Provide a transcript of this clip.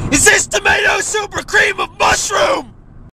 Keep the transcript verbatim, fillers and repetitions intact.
Is this tomato soup or cream of mushroom?